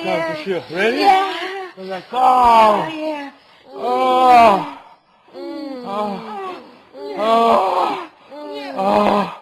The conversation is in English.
come for sure. Ready? Yeah. Like, Oh, yeah. oh, oh, oh, oh.